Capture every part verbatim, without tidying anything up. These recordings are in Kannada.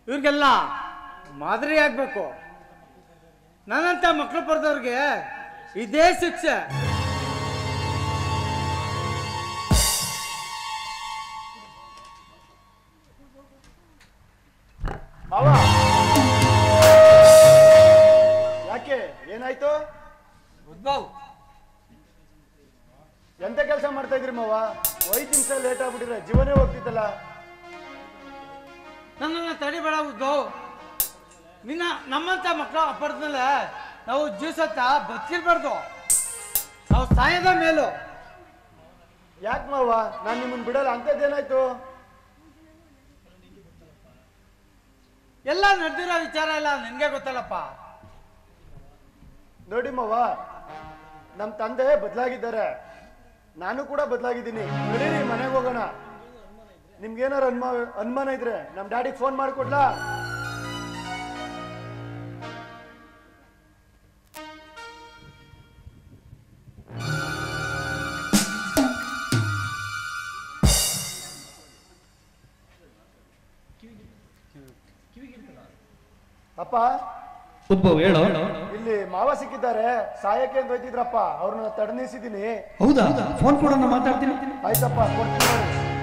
ಇವ್ರಿಗೆಲ್ಲ ಮಾದರಿ ಆಗ್ಬೇಕು. ನನ್ನಂತ ಮಕ್ಕಳು ಪಡೆದವ್ರಿಗೆ ಇದೇ ಶಿಕ್ಷೆ. ಯಾಕೆ ಏನಾಯ್ತು? ಉದ್ಭವ್ ಎಂತ ಕೆಲಸ ಮಾಡ್ತಾ ಇದ್ರಿ ಮಾವ? ಐದು ನಿಮಿಷ ಲೇಟ್ ಆಗ್ಬಿಟ್ಟಿದ್ರೆ ಜೀವನೇ ಹೋಗ್ತಿತ್ತಲ್ಲ. ನನ್ನನ್ನು ತಡಿಬೇಡ ಉದ್ಭವ್. ನಿನ್ನ ನಮ್ಮಂತ ಮಕ್ಕಳು ಅಪ್ಪಡ್ಮೇಲೆ ನಾವು ಜೀವಸತ್ತ ಬದುಕಿರ್ಬಾರ್ದು. ನಾವು ಸಾಯದ ಮೇಲೂ. ಯಾಕೆ ಮಾವ ನಾನು ನಿಮ್ಮನ್ನ ಬಿಡಲ್ಲ? ಅಂತದ್ದೇನಾಯ್ತು? ಎಲ್ಲ ನಡೆದಿರೋ ವಿಚಾರ ಎಲ್ಲ ನಿನ್ಗೆ ಗೊತ್ತಲ್ಲಪ್ಪ. ನೋಡಿ ಮಾವ, ನಮ್ಮ ತಂದೆ ಬದಲಾಗಿದ್ದಾರೆ, ನಾನು ಕೂಡ ಬದಲಾಗಿದ್ದೀನಿ. ನಡೀರಿ ಮನೆಗೆ ಹೋಗೋಣ. ನಿಮ್ಗೇನಾರು ಅನ್ಮ ಅನುಮಾನ ಇದ್ರೆ ನಮ್ಮ ಡ್ಯಾಡಿಗೆ ಫೋನ್ ಮಾಡಿಕೊಡ್ಲಾ? ಅಪ್ಪ ಉದ್ಭವ್ ಹೇಳೋ. ಇಲ್ಲಿ ಮಾವ ಸಿಕ್ಕಿದ್ದಾರೆ, ಸಾಯಕ್ಕೆ ಅಂತ ಹೋಯ್ತಿದ್ರಪ್ಪ, ಅವ್ರನ್ನ ತಡೆ ನಿಲ್ಸಿದ್ದೀನಿ. ಹೌದಾ? ಫೋನ್ ಕೊಡೋಣ, ಮಾತಾಡ್ತೀನಿ. ಆಯ್ತಪ್ಪ, ಕೊಡ್ತೀನಿ.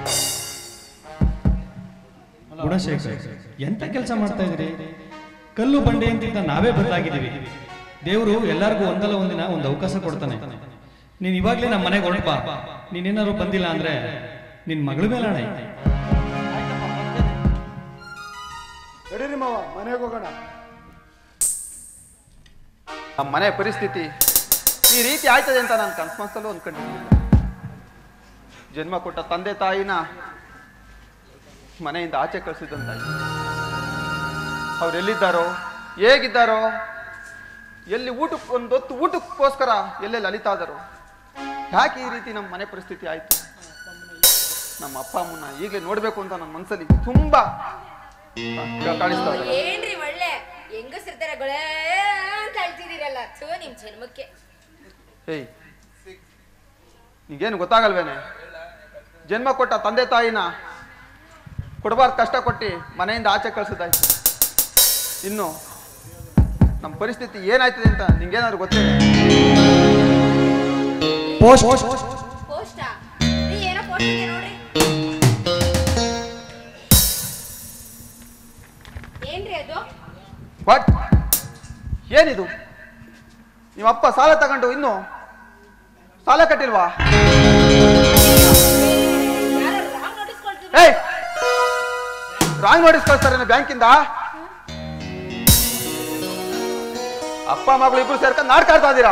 ಗುಣಶೇಖರ್, ಎಂತ ಕೆಲಸ ಮಾಡ್ತಾ ಇದ್ರಿ? ಕಲ್ಲು ಬಂಡೆ ಅಂತಿದ್ದ ನಾವೇ ಬದಲಾಗಿದ್ದೀವಿ. ದೇವರು ಎಲ್ಲರಿಗೂ ಒಂದಲ್ಲ ಒಂದಿನ ಒಂದು ಅವಕಾಶ ಕೊಡ್ತಾನೆ. ನೀನ್ ಇವಾಗ್ಲೇ ನಮ್ಮ ಮನೆಗೆ ಹೊರಟ್ ಬಾ. ನೀನೇನಾದ್ರು ಬಂದಿಲ್ಲ ಅಂದ್ರೆ ನಿನ್ ಮಗಳ ಮೇಲೆ ಹಣ ಐತೆ. ನಡೀರಿ ಮಾವ, ಮನೆಗೆ ಹೋಗೋಣ. ನಮ್ಮ ಮನೆ ಪರಿಸ್ಥಿತಿ ಈ ರೀತಿ ಆಯ್ತದೆ ಅಂತ ನಾನು ಕನ್ಸ್ಮನ್ಸಲ್ಲೂ ಅಂದ್ಕೊಂಡಿದ್ದೀನಿ. ಜನ್ಮ ಕೊಟ್ಟ ತಂದೆ ತಾಯಿನ ಮನೆಯಿಂದ ಆಚೆ ಕಳಿಸಿದಂತಾಯ್ತು. ಅವ್ರು ಎಲ್ಲಿದ್ದಾರೋ, ಹೇಗಿದ್ದಾರೋ, ಎಲ್ಲಿ ಊಟಕ್ಕೆ ಒಂದು ಹೊತ್ತು ಊಟಕ್ಕೋಸ್ಕರ ಎಲ್ಲೆಲ್ಲಿ ಅಲಿತಾ ಇದ್ದಾರೋ, ಯಾಕೆ ಈ ರೀತಿ ನಮ್ಮ ಮನೆ ಪರಿಸ್ಥಿತಿ ಆಯ್ತು? ನಮ್ಮ ಅಪ್ಪ ಅಮ್ಮನ ಈಗಲೇ ನೋಡ್ಬೇಕು ಅಂತ ನನ್ನ ಮನಸ್ಸಲ್ಲಿ ತುಂಬಾ ಕಾಣಿಸ್ತಾ ಇದೆ. ಏನ್ರಿ ಒಳ್ಳೆ ಹೆಂಗಸಿರ್ತಾರೆ ಗೊಳೇ ಅಂತ ಹೇಳ್ತಿದ್ದೀರಲ್ಲ, ಥೂ ನಿಮ್ ಜನ್ಮಕ್ಕೆ. ಏಯ್, ನಿಗೇನು ಗೊತ್ತಾಗಲ್ವೇನೆ? ಜನ್ಮ ಕೊಟ್ಟ ತಂದೆ ತಾಯಿನ ಕೊಡಬಾರ್ದು ಕಷ್ಟ ಕೊಟ್ಟು ಮನೆಯಿಂದ ಆಚೆ ಕಳ್ಸೋದಾಯ್ತು. ಇನ್ನು ನಮ್ಮ ಪರಿಸ್ಥಿತಿ ಏನಾಯ್ತದೆ ಅಂತ ನಿಂಗೇನಾದ್ರು ಗೊತ್ತಿದೆ? ಪೋಸ್ಟಾ? ನೀ ಏನೋ ಪೋಸ್ಟ್ ಇದೆ ನೋಡ್ರಿ. ಏನ್ರಿ ಅದು? ವಾಟ್? ಏನಿದು? ನಿಮ್ಮಪ್ಪ ಸಾಲ ತಗೊಂಡು ಇನ್ನು ಸಾಲ ಕಟ್ಟಿಲ್ವಾ? ಏಯ್, ರಾಂಗ್ ನೋಟಿಸ್ ಕಳಿಸ್ತಾರೆ ಬ್ಯಾಂಕಿಂದ. ಅಪ್ಪ ಮಗಳು ಇಬ್ರು ಸೇರ್ಕೊಂಡು ನಾಟಕ ಆಡ್ತಾ ಇದ್ದೀರಾ?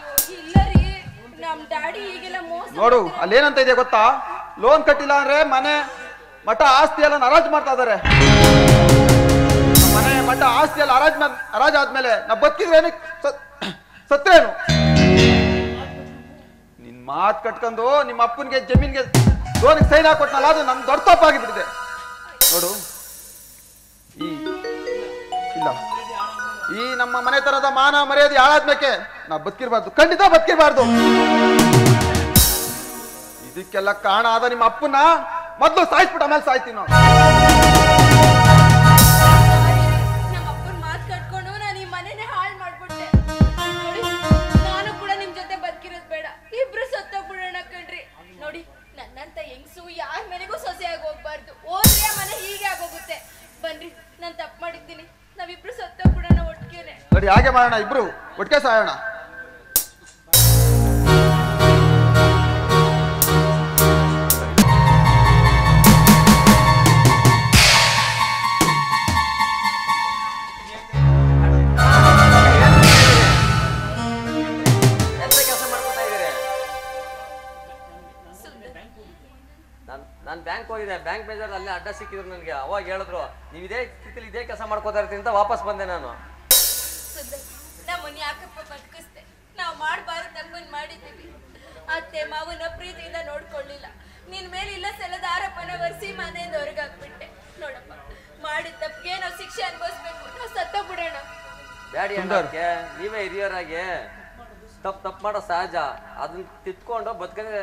ನೋಡು, ಅಲ್ಲಿ ಏನಂತ ಇದೆ ಗೊತ್ತಾ? ಲೋನ್ ಕಟ್ಟಿಲ್ಲ ಅಂದ್ರೆ ಮನೆ ಮಠ ಆಸ್ತಿ ಎಲ್ಲ ಹರಾಜು ಮಾಡ್ತಾ ಇದಾರೆ. ಮನೆ ಮಠ ಆಸ್ತಿ ಎಲ್ಲ ಹರಾಜ್ ಹರಾಜ್ ಆದ್ಮೇಲೆ ನಾ ಬದುಕಿದ್ರೇನು ಸತ್ರೇನು? ನಿನ್ ಮಾತ್ ಕಟ್ಕೊಂಡು ನಿಮ್ಮ ಅಪ್ಪನಿಗೆ ಜಮೀನ್ಗೆ ಲೋನಿಗೆ ಸೈನ್ ಹಾಕೊಟ್ನಲ್ಲ, ಅದು ನನ್ ದೊಡ್ಡ ತಪ್ಪಾಗಿಬಿಟ್ಟಿದೆ. ನೋಡು, ಈ ಇಲ್ಲ ಈ ನಮ್ಮ ಮನೆ ತರದ ಮಾನ ಮರ್ಯಾದೆ ಹಾಳಾದ್ಮೇಲೆ ನಾ ಬದುಕಿರ್ಬಾರ್ದು, ಖಂಡಿತ ಬದುಕಿರ್ಬಾರ್ದು. ಇದಕ್ಕೆಲ್ಲ ಕಾರಣ ಆದ ನಿಮ್ಮ ಅಪ್ಪನ ಮೊದ್ಲು ಸಾಯಿಸ್ಬಿಟ್ಟು ಆಮೇಲೆ ಸಾಯ್ತೀವಿ ನಾವು. ನಮ್ಮ ಅಪ್ಪನ ಮಾತು ಕಟ್ಕೊಂಡು ನಾನು ಈ ಮನೆನೇ ಹಾಳು ಮಾಡ್ಬಿಟ್ಟೆ. ನಾನು ಕೂಡ ನಿಮ್ ಜೊತೆ ಬದುಕಿರೋದು ಬೇಡ, ಇಬ್ರು ಸತ್ತೋಗ್ಬಿಡೋಣ ಕಣ್ರಿ. ನೋಡಿ, ನನ್ನಂತ ಹೆಂಗ್ಸು ಯಾರ ಮನೆಗೂ ಸೊಸೆಯಾಗಿ ಹೋಗ್ಬಾರ್ದು. ಹೋದ್ರೆ ಮನೆ ಹೀಗೆ ಆಗೋಗುತ್ತೆ. ಬನ್ರಿ, ನಾನು ತಪ್ಪು ಮಾಡಿದ್ದೀನಿ, ನಾವಿಬ್ರು ಸತ್ತೋಗ್ಬಿಡೋಣ ಒಟ್ಟಿಗೆನೆ. ನೋಡಿ, ಹಾಗೆ ಮಾಡೋಣ, ಇಬ್ರು ಒಟ್ಟಿಗೆ ಸಾಯೋಣ. ನಾನು ಬ್ಯಾಂಕ್ ಹೋಗಿದ್ದೆ, ಬ್ಯಾಂಕ್ ಮ್ಯಾನೇಜರ್ ಅಲ್ಲೇ ಅಡ್ಡ ಸಿಕ್ಕಿದ್ರು ನನಗೆ. ಅವಾಗ ಹೇಳಿದ್ರು ನೀವು ಇದೇ ಸ್ಥಿತಿಲಿ ಇದೇ ಕೆಲಸ ಮಾಡ್ಕೋತಾ ಇರ್ತೀನಿ ಅಂತ ವಾಪಸ್ ಬಂದೆ ನಾನು. ನಮ್ಮನ್ನ ಯಾಕಪ್ಪ ಬದುಕಿಸ್ದೆ? ನಾವು ಮಾಡಬಾರ್ದು ತಪ್ಪನ್ನು ಮಾಡಿದ್ದೀವಿ. ಅತ್ತೆ ಮಾವನ ಪ್ರೀತಿಯಿಂದ ನೋಡ್ಕೊಳ್ಳಿಲ್ಲ. ನಿನ್ ಮೇಲೆ ಇಲ್ಲ ಸಲದ ಆರೋಪನ ಒರೆಸಿ ಮನೆಯಿಂದ ಹೊರಗಾಕ್ಬಿಟ್ಟೆ. ನೋಡಪ್ಪ, ಮಾಡಿದ ತಪ್ಪಿಗೆ ನಾವು ಶಿಕ್ಷೆ ಅನುಭವಿಸ್ಬೇಕು. ನಾವು ಸತ್ತ ಬಿಡೋಣ. ಬ್ಯಾಡಿ ಅನ್ನೋಕ್ಕೆ ನೀವೇ ಹಿರಿಯರಾಗಿ ತಪ್ಪು ತಪ್ಪು ಮಾಡೋ ಸಹಜ. ಅದನ್ನ ತಿತ್ಕೊಂಡು ಬದುಕದೆ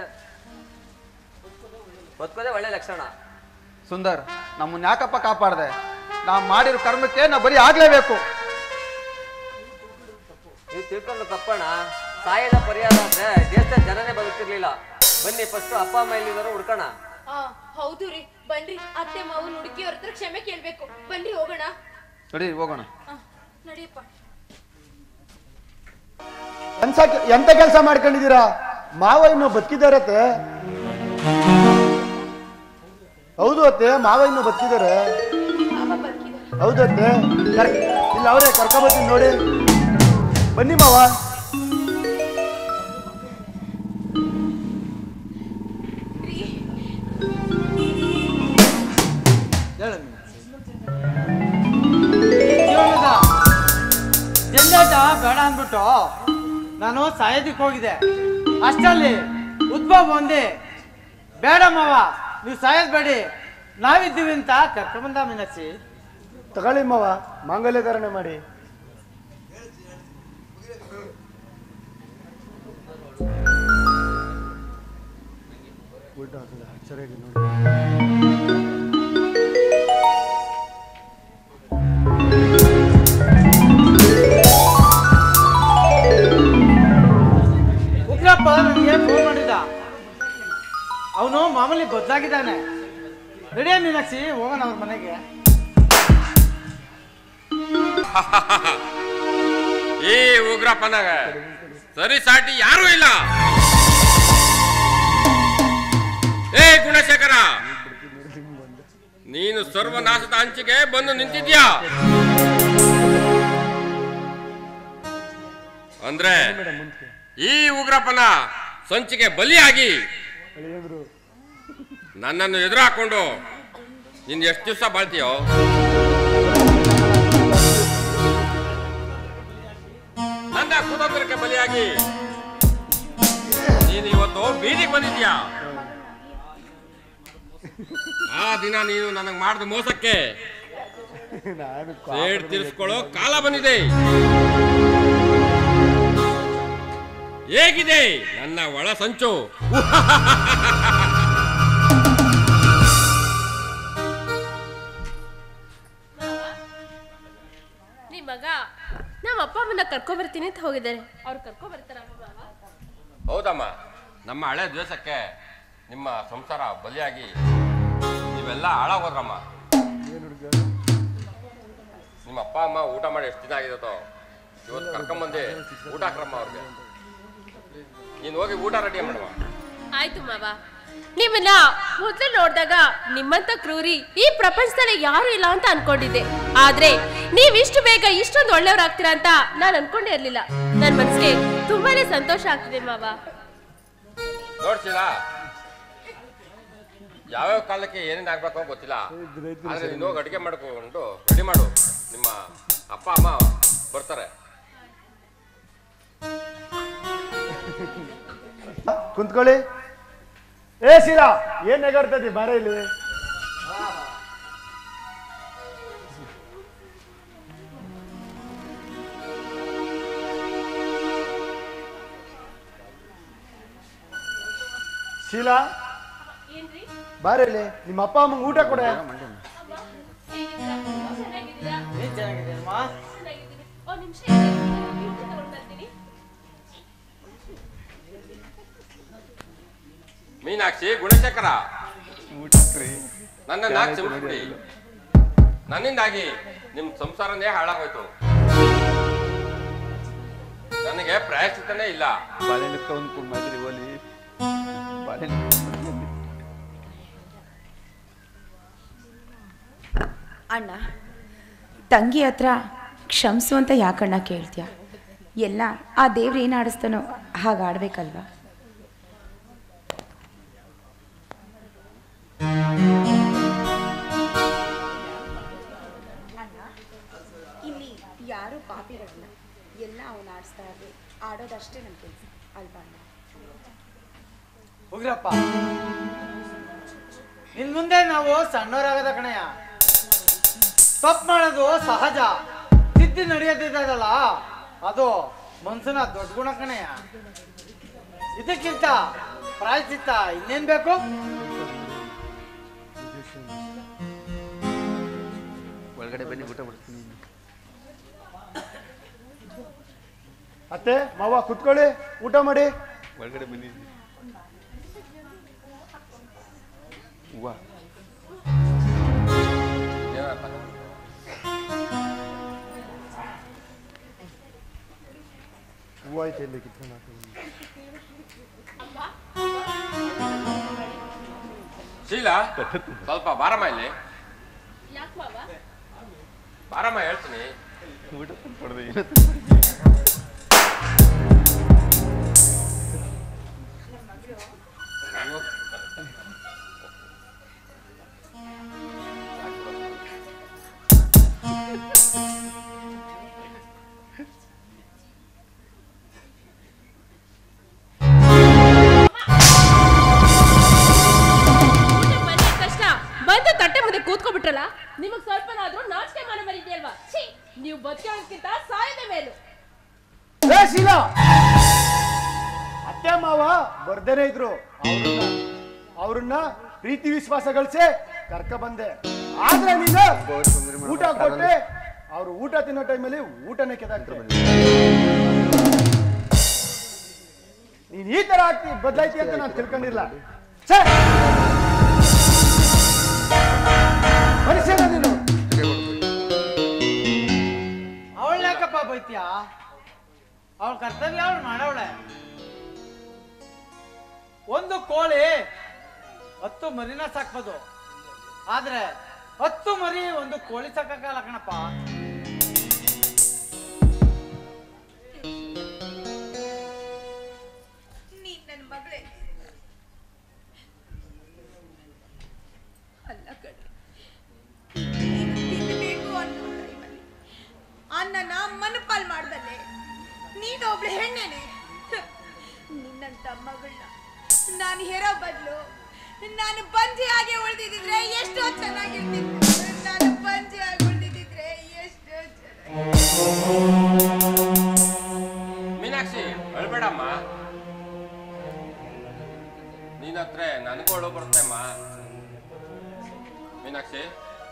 ಬದುಕೋದೇ ಒಳ್ಳೆ ಲಕ್ಷಣ. ಸುಂದರ್, ನಮ್ಮನ್ನ ಯಾಕಪ್ಪ ಕಾಪಾಡ್ದೆ? ನಾ ಮಾಡಿರೋ ಕರ್ಮಕ್ಕೆ ನಾ ಬರೀ ಆಗ್ಲೇಬೇಕು. ನೀವು ತಿಳ್ಕೊಂಡು ತಪ್ಪಣ್ಣ. ಸಾಯದ ಪರಿಹಾರ ಅಂದ್ರೆ ದೇಶದ ಜನನೇ ಬದುಕ್ತಿರ್ಲಿಲ್ಲ. ಬನ್ನಿ ಫಸ್ಟ್ ಅಪ್ಪ ಅಮ್ಮ ಎಲ್ಲಿದಾರೋ ಹುಡ್ಕೋಣ. ಆ ಹೌದು ರೀ, ಬನ್ರಿ ಅತ್ತೆ ಮಾವನ್ ಹುಡುಕಿ ಅವ್ರ ಹತ್ರ ಕ್ಷಮೆ ಕೇಳ್ಬೇಕು. ಬನ್ರಿ ಹೋಗೋಣ. ನಡಿ ಹೋಗೋಣ. ನಡಿಯಪ್ಪ. ಎಂತ ಎಂತ ಕೆಲಸ ಮಾಡ್ಕೊಂಡಿದ್ದೀರಾ? ಮಾವ ಇನ್ನು ಬದುಕಿದಾರತ್ತೆ. ಹೌದು ಅತ್ತೆ, ಮಾವ ಇನ್ನು ಬದುಕಿದ್ದಾರೆ. ಹೌದು ಅತ್ತೆ, ಇಲ್ಲ ಅವರೇ ಕರ್ಕೊಂಬತ್ತೀನಿ ನೋಡಿ. ಬನ್ನಿ ಮಾವ. ಜೀವನದ ಜಂಜಾಟ ಬೇಡ ಅಂದ್ಬಿಟ್ಟು ನಾನು ಸಾಯೋದಿಕ್ ಹೋಗಿದೆ. ಅಷ್ಟಲ್ಲಿ ಉದ್ಭವ ಒಂದೇ, ಬೇಡ ಮಾವ ನೀವು ಸಾಯೋದ್ ಬೇಡಿ, ನಾವಿದ್ದೀವಿ ಅಂತ ಕರ್ಕೊಂಬಂದ ಮೀನಾಕ್ಷಿ. ತಗೊಳ್ಳಿ ಮಾವ, ಮಾಂಗಲ್ಯ ಧಾರಣೆ ಮಾಡಿ. ಸರಿಯಾಗಿ ನೋಡಿ. ಉಗ್ರಪ್ಪ ನನಗೆ ಫೋನ್ ಮಾಡಿದ್ದ. ಅವನು ಮಾಮೂಲಿ ಬದಲಾಗಿದ್ದಾನೆ. ರೆಡಿಯಾ ಮೀನಾಕ್ಷಿ, ಹೋಗೋಣ ಅವ್ರ ಮನೆಗೆ. ಈ ಉಗ್ರಪ್ಪನಾಗ ಸರಿ ಸಾಟಿ ಯಾರು ಇಲ್ಲ. ಏ ಗುಣಶೇಖರ, ನೀನು ಸರ್ವನಾಶದ ಅಂಚಿಗೆ ಬಂದು ನಿಂತಿದ್ಯಾ ಅಂದ್ರೆ ಈ ಉಗ್ರಪ್ಪನ ಸಂಚಿಗೆ ಬಲಿಯಾಗಿ ನನ್ನನ್ನು ಎದುರು ಹಾಕೊಂಡು ನಿನ್ ಎಷ್ಟು ದಿವಸ ಬಾಳ್ತೀಯೋ? ನನ್ನ ಕುತಂತ್ರಕ್ಕೆ ಬಲಿಯಾಗಿ ನೀನು ಇವತ್ತು ಬೀದಿಗೆ ಬಂದಿದ್ಯಾ. ಆ ದಿನ ನೀನು ನನಗೆ ಮಾಡಿದ ಮೋಸಕ್ಕೆ ಸೇಡ್ ತೀರಿಸ್ಕೊಳ್ಳೋ ಕಾಲ ಬಂದಿದೆ. ಹೇಗಿದೆ ನನ್ನ ಒಳ ಸಂಚು? ನಿಮ್ ಮಗ ನಮ್ಮ ಅಪ್ಪ ಅಮ್ಮನ ಕರ್ಕೊ ಬರ್ತೀನಿ ಅಂತ ಹೋಗಿದ್ದಾರೆ. ಅವ್ರು ಕರ್ಕೊ ಬರ್ತಾರ? ಹೌದಮ್ಮ, ನಮ್ಮ ಹಳೆ ದ್ವೇಷಕ್ಕೆ ನಿಮ್ಮ ಸಂಸಾರ ಬಲಿಯಾಗಿ ನೀವೆಲ್ಲ ಹಾಳಾಗೋದ್ರಮ್ಮ. ನಿಮ್ಮ ಅಪ್ಪ ಅಮ್ಮ ಊಟ ಮಾಡಿ ಎಷ್ಟು ದಿನ ಆಗಿದೋ ಇವತ್ತು ಕರ್ಕೊಂಬಂದೆ ಊಟ ಹಾಕ್ರಮ್ಮ ಅವ್ರಿಗೆ. ನೀನು ಹೋಗಿ ಊಟ ರೆಡಿ ಮಾಡುವ. ಆಯ್ತು ಮಾವ. ನಿಮ್ಮನ್ನ ಮೊದಲು ನೋಡಿದಾಗ ನಿಮ್ಮಂತ ಕ್ರೂರಿ ಈ ಪ್ರಪಂಚದಲ್ಲಿ ಯಾರು ಇಲ್ಲ ಅಂತ ಅನ್ಕೊಂಡಿದ್ದೆ. ಆದ್ರೆ ನೀವ್ ಇಷ್ಟು ಬೇಗ ಇಷ್ಟೊಂದು ಒಳ್ಳೆಯವ್ರಾಗ್ತೀರಾ ಅಂತ ನಾನು ಅನ್ಕೊಂಡೇ ಇರ್ಲಿಲ್ಲ. ನನ್ ಮನ್ಸಿಗೆ ತುಂಬಾನೇ ಸಂತೋಷ ಆಗ್ತಿದೆ ಮಾವ. ನೋಡ್ಸಿಲ್ಲ, ಯಾವ್ಯಾವ ಕಾಲಕ್ಕೆ ಏನೇನು ಆಗ್ಬೇಕೋ ಗೊತ್ತಿಲ್ಲ. ಆದ್ರೆ ನೀನು ಹೋಗಿ ಅಡುಗೆ ಮಾಡ್ಕೊಂಡು ರೆಡಿ ಮಾಡು, ನಿಮ್ಮ ಅಪ್ಪ ಅಮ್ಮ ಬರ್ತಾರೆ. ಕುಂತ್ಕೊಳ್ಳಿ. ಏ ಶೀಲಾ, ಏನ್ ನೆಗಾಡ್ತದಿ ಬಾರ ಇಲ್ಲಿ. ಶೀಲಾ ಬಾರ ಇಲ್ಲಿ, ನಿಮ್ಮ ಅಪ್ಪ ಅಮ್ಮಂಗೆ ಊಟ ಕೊಡ. ನೀನ್ ಚೆನ್ನಾಗಿದ್ದೀನಮ್ಮ. ಮೀನಾಕ್ಷಿ, ಗುಣಶೇಖರ, ನನ್ನ ನಾಲ್ಕು ಕ್ಷಮಿಸ್ಬಿಡಿ. ನನ್ನಿಂದಾಗಿ ನಿಮ್ ಸಂಸಾರನೇ ಹಾಳಾಗೋಯ್ತು. ನನಗೆ ಪ್ರಾಯಶ್ಚಿತ್ತನೇ ಇಲ್ಲ. ಅಣ್ಣ, ತಂಗಿ ಹತ್ರ ಕ್ಷಮಿಸು ಅಂತ ಯಾಕಣ್ಣ ಕೇಳ್ತೀಯ? ಎಲ್ಲ ಆ ದೇವ್ರು ಏನು ಆಡಿಸ್ತಾನೋ ಹಾಗೆ ಆಡ್ಬೇಕಲ್ವಾ? ಇಲ್ಲಿ ಯಾರು ಪಾಪಿಗಳಲ್ಲ, ಎಲ್ಲ ಅವನು ಆಡಿಸ್ತಾ ಇರ್ಲಿ, ಆಡೋದಷ್ಟೇ ನಮ್ಮ ಕೆಲಸ ಅಲ್ವಾ ಅಣ್ಣ? ಉಗ್ರಪ್ಪ, ಇನ್ ಮುಂದೆ ನಾವು ಸಣ್ಣವರಾಗದ ಕಣಯ್ಯ. ತಪ್ಪು ಮಾಡೋದು ಸಹಜ, ತಿದ್ದಿ ನಡೆಯೋದಿದ್ದಲ್ಲ ಅದು ಮನ್ಸನ ದೊಡ್ಡ ಗುಣ ಕಣಯ್ಯ. ಇದಕ್ಕಿಂತ ಪ್ರಾಯಶ್ಚಿತ್ತ ಇನ್ನೇನ್ ಬೇಕು? ಒಳಗಡೆ ಬನ್ನಿ ಊಟ ಮಾಡ್ತೀನಿ. ಅತ್ತೆ ಮಾವ ಕುತ್ಕೊಳ್ಳಿ, ಊಟ ಮಾಡಿ. ಒಳಗಡೆ ಬನ್ನಿ. ಹೂವ ಹೂವು ಐತೆ ಇಲ್ಲಿ ಕಿತ್ಕೊಂಡು ಹಾಕಿ. ಶೀಲಾ ಸ್ವಲ್ಪ ಬಾರಮ್ಮ ಇಲ್ಲಿ. ಯಾಕೆ ಮಾವ? ಬಾರಮ್ಮ ಹೇಳ್ತೀನಿ. ಊಟ ತಂದ್ಕೊಡ್ದೆ ಏನು ಕೂತ್ಕೊಬಿಟ್ರಲ್ಲ, ನಿಮಗ್ ಸ್ವಲ್ಪನಾದ್ರೂ ನಾಚಿಕೆ ಮಾನ ಮರಿದೆಯಲ್ವಾ? ಛೀ, ನೀವು ಬದುಕೋದಕ್ಕಿಂತ ಸಾಯದೆ ಮೇಲು. ಶೀಲಾ, ಅತ್ತೆ ಮಾವ ಬರ್ದೇನೆ ಇದ್ರು, ಅವ್ರನ್ನ ಅವ್ರನ್ನ ಪ್ರೀತಿ ವಿಶ್ವಾಸ ಗಳಿಸಿ ಕರ್ಕ ಬಂದೆ. ಆದ್ರೆ ನೀನು ಊಟ ಕೊಟ್ಟೆ, ಅವ್ರು ಊಟ ತಿನ್ನೋ ಟೈಮಲ್ಲಿ ಊಟನೇ ಕೆದಾಕ್ತಾರೆ. ನೀನ್ ಈ ತರ ಆಗ್ತಿ ಬದಲಾಯ್ತಿ ಅಂತ ನಾನು ತಿಳ್ಕೊಂಡಿಲ್ಲ. ಮನುಷ್ಯನ ನೀನು. ಅವಳ ಯಾಕಪ್ಪ ಬೈತ್ಯಾ? ಅವಳ ಕರ್ತವ್ಯ ಅವಳು ಮಾಡವಳೆ. ಒಂದು ಕೋಳಿ ಹತ್ತು ಮರಿನ ಸಾಕ್ಬೋದು, ಆದ್ರೆ ಹತ್ತು ಮರಿ ಒಂದು ಕೋಳಿ ಸಾಕಲ್ಲ ಕಣಪ್ಪ. ನೀನ್ ನನ್ನ ಮಗಳೇ ಅಲ್ಲ ಕಡೆ. ತಿನ್ನಬೇಕು ಅನ್ನೋ ಟೈಮಲ್ಲಿ ಅನ್ನನ ಮನಪಾಲ್ ಮಾಡ್ದಲ್ಲೇ ನೀನೊಬ್ಳು ಹೆಣ್ಣೇನೆ. ನಿನ್ನಂತ ಮಗಳನ್ನ ನಾನು ಹೆರೋ ಬದಲು ನಾನು ಬಂಜೆ ಆಗಿ ಉಳಿದಿದ್ರೆ ಎಷ್ಟೋ ಚೆನ್ನಾಗಿರ್ತಿತ್ತು. ನಾನು ಬಂಜೆ ಆಗಿ ಉಳಿದಿದ್ರೆ ಎಷ್ಟೋ ಚೆನ್ನಾಗಿ. ಮೀನಾಕ್ಷಿ ಅಳ್ಬೇಡಮ್ಮ, ನೀನ್ ಹತ್ರ ನನಗೋಳು ಬರ್ತೇಮ್ಮ. ಮೀನಾಕ್ಷಿ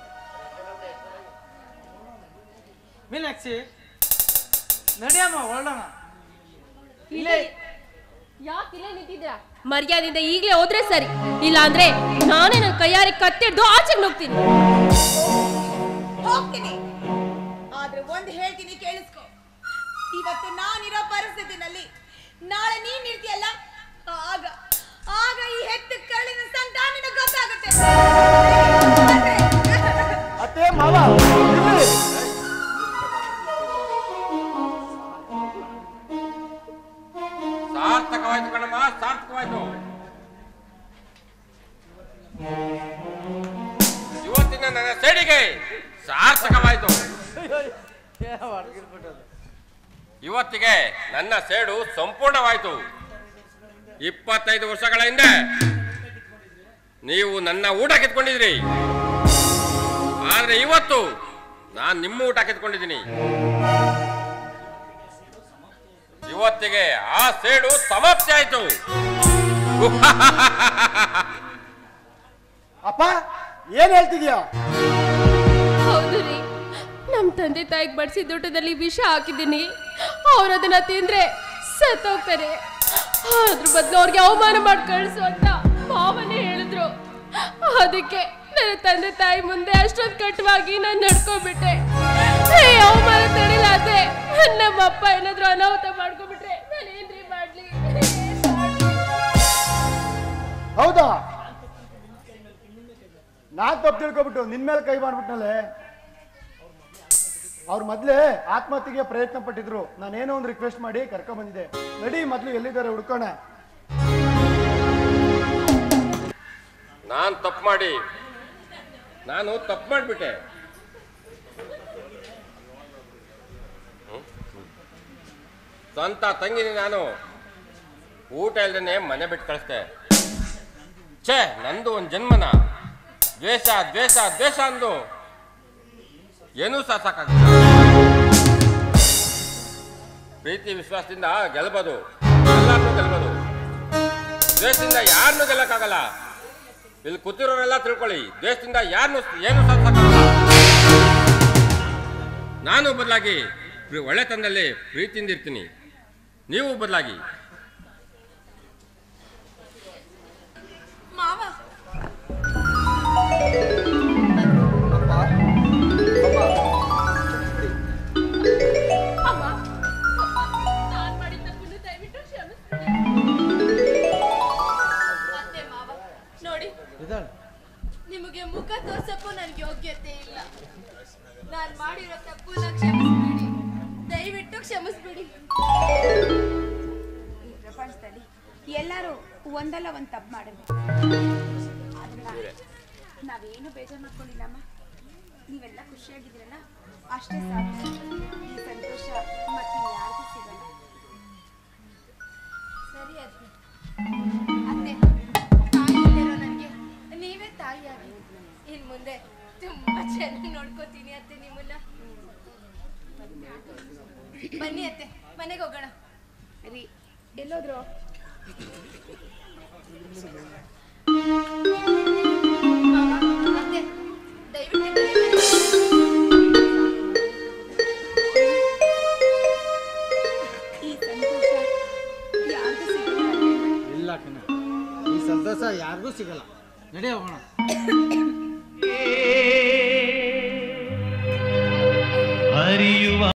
ಮೀನಾಕ್ಷಿ ನಡಿಯಮ್ಮ, ಹೊರಡೋಣ. ಇಲ್ಲೇ ಯಾಕೆ ಇಲ್ಲೇ ನಿಂತಿದ್ದೀರಾ? ಮರ್ಯಾದೆಯಿಂದ ಈಗಲೇ ಹೋದ್ರೆ ಸರಿ, ಇಲ್ಲ ಅಂದ್ರೆ ನಾನೇ ನನ್ನ ಕೈಯಾರೆ ಕತ್ತಿಡ್ದು ಆಚೆಗೆ ಹೋಗ್ತೀನಿ. ಹೋಗ್ತೀನಿ, ಆದ್ರೆ ಒಂದು ಹೇಳ್ತೀನಿ ಕೇಳಿಸ್ಕೊ. ಇವತ್ತು ನಾನಿರೋ ಪರಿಸ್ಥಿತಿನಲ್ಲಿ ನಾಳೆ ನೀನ್ ಇರ್ತೀಯಲ್ಲ, ಆಗ ಆಗ ಈ ಹೆತ್ತ ಕಳ್ಳಿನ ಸಂತಾನ ಗೊತ್ತಾಗುತ್ತೆ. ಅತ್ತೆ ಮಾವ ಸಾರ್ಥಕವಾಯ್ತು ಕಣಮ್ಮ, ಸಾರ್ಥಕವಾಯ್ತು. ಇವತ್ತಿನ ನನ್ನ ಸೇಡಿಗೆ ಸಾರ್ಥಕವಾಯ್ತು. ಇವತ್ತಿಗೆ ನನ್ನ ಸೇಡು ಸಂಪೂರ್ಣವಾಯ್ತು. ಇಪ್ಪತ್ತೈದು ವರ್ಷಗಳ ಹಿಂದೆ ನೀವು ನನ್ನ ಊಟ ಕಿತ್ಕೊಂಡಿದ್ರಿ, ಆದ್ರೆ ಇವತ್ತು ನಾನು ನಿಮ್ಮ ಊಟ ಕಿತ್ಕೊಂಡಿದ್ದೀನಿ. ಇವತ್ತಿಗೆ ಆ ಸೇಡು ಸಮಾಪ್ತಿ ಆಯ್ತು. ಅಪ್ಪ ಏನ್ ಹೇಳ್ತಿದ್ಯಾ? ಹೌದು ರೀ, ನಮ್ ತಂದೆ ತಾಯಿಗೆ ಬಡಿಸಿದ ಊಟದಲ್ಲಿ ವಿಷ ಹಾಕಿದ್ದೀನಿ. ಅವ್ರು ಅದನ್ನ ತಿಂದ್ರೆ ಸತ್ತೋಗ್ತಾರೆ, ಅದ್ರ ಬದಲು ಅವ್ರಿಗೆ ಅವಮಾನ ಮಾಡಿ ಕಳಿಸು ಅಂತ ಮಾವನೇ ಹೇಳಿದ್ರು. ಅದಕ್ಕೆ ನನ್ನ ತಂದೆ ತಾಯಿ ಮುಂದೆ ಅಷ್ಟೊಂದು ಕಟ್ಟವಾಗಿ ನಾನು ನಡ್ಕೊಂಡ್ಬಿಟ್ಟೆ. ಅವಮಾನ ತಡಿಲಾದೆ ನಮ್ಮ ಅಪ್ಪ ಏನಾದ್ರು ಅನಾಹುತ ಮಾಡ್ಕೊಂಡ್ಬಿಟ್ರೆ ನಾನು ಏನ್ರಿ ಮಾಡ್ಲಿ? ಹೌದಾ? ನಾನ್ ತಪ್ಪು ತಿಳ್ಕೊಬಿಟ್ಟು ನಿನ್ ಮೇಲೆ ಕೈ ಮಾಡ್ಬಿಟ್ನಲ್ಲೇ. ಅವ್ರ ಮೊದ್ಲೇ ಆತ್ಮಹತ್ಯೆಗೆ ಪ್ರಯತ್ನ ಪಟ್ಟಿದ್ರು. ನಾನೇನೋ ಒಂದು ರಿಕ್ವೆಸ್ಟ್ ಮಾಡಿ ಕರ್ಕೊಂಡ್ ಬಂದಿದ್ದೆ. ನಡಿ ಮೊದ್ಲು ಎಲ್ಲಿದ್ದಾರೆ ಹುಡ್ಕೋಣ. ನಾನು ತಪ್ಪು ಮಾಡಿ ನಾನು ತಪ್ಪು ಮಾಡಿಬಿಟ್ಟೆ. ಸ್ವಂತ ತಂಗಿನಿ ನಾನು ಊಟ ಇಲ್ದೇನೆ ಮನೆ ಬಿಟ್ಟು ಕಳಿಸ್ದೆ. ಛೇ, ನಂದು ಒಂದು ಜನ್ಮನ ದ್ವೇಷ ದ್ವೇಷ ದ್ವೇಷ ಅಂದು ಏನೂ ಸಹ ಸಾಕಾಗಿಲ್ಲ. ಪ್ರೀತಿ ವಿಶ್ವಾಸದಿಂದ ಗೆಲ್ಬೋದು, ಎಲ್ಲಾರನ್ನೂ ಗೆಲ್ಬೋದು. ದ್ವೇಷದಿಂದ ಯಾರನ್ನೂ ಗೆಲ್ಲಕ್ಕಾಗಲ್ಲ. ಇಲ್ಲಿ ಕೂತಿರೋರೆಲ್ಲ ತಿಳ್ಕೊಳ್ಳಿ, ದ್ವೇಷದಿಂದ ಯಾರನ್ನೂ ಏನು ಸಾಕಾಗಲ್ಲ. ನಾನು ಬದಲಾಗಿ ಒಳ್ಳೆತನದಲ್ಲಿ ಪ್ರೀತಿಯಿಂದ ಇರ್ತೀನಿ, ನೀವು ಬದಲಾಗಿ. ಮಾವ ಅಮ್ಮ, ನಾನ್ ಮಾಡಿದ ತಪ್ಪನ್ನು ದಯವಿಟ್ಟು ಕ್ಷಮಿಸ್ಬಿಡಿ. ಅತ್ತೆ ಮಾವ ನೋಡಿ, ನಿಮಗೆ ಮುಖ ತೋರ್ಸಕ್ಕೂ ನನ್ಗೆ ಯೋಗ್ಯತೆ ಇಲ್ಲ. ನಾನ್ ಮಾಡಿರೋ ತಪ್ಪನ್ನ ಕ್ಷಮಿಸ್ಬಿಡಿ, ದಯವಿಟ್ಟು ಕ್ಷಮಿಸ್ಬಿಡಿ. ಈ ಪ್ರಪಂಚದಲ್ಲಿ ಎಲ್ಲರೂ ಒಂದಲ್ಲ ಒಂದು ತಪ್ಪು ಮಾಡಿದ್ವಿ. ಅದನ್ನ ನಾವೇನು ಬೇಜಾರು ಮಾಡ್ಕೊಂಡಿಲ್ಲಮ್ಮ. ನೀವೆಲ್ಲ ಖುಷಿಯಾಗಿದ್ದೀರಲ್ಲ, ಅಷ್ಟೇ ಸಾಕು. ಈ ಸಂತೋಷ ಮತ್ತೆ ಯಾರಿಗೂ ಸಿಗಲ್ಲ. ಸರಿ ಅತ್ತೆ. ಅತ್ತೆ, ತಾಯಿ ಇರೋ ನನಗೆ ನೀವೇ ತಾಯಿಯಾಗಿ ಇನ್ ಮುಂದೆ ತುಂಬಾ ಚೆನ್ನಾಗಿ ನೋಡ್ಕೋತೀನಿ ಅತ್ತೆ ನಿಮ್ಮನ್ನ. ಬನ್ನಿ ಅತ್ತೆ, ಮನೆಗೆ ಹೋಗೋಣ. ರೀ ಎಲ್ಲೋದ್ರು? ಅತ್ತೆ ದಯವಿಟ್ಟು ಈ ಸಂತೋಷ ಯಾರಿಗೂ ಸಿಗಲ್ಲ. ಇಲ್ಲ ಕಣ, ಈ ಸಂತೋಷ ಯಾರಿಗೂ ಸಿಗಲ್ಲ. ನಡಿ ಹೋಗೋಣ. ಹರಿಯುವ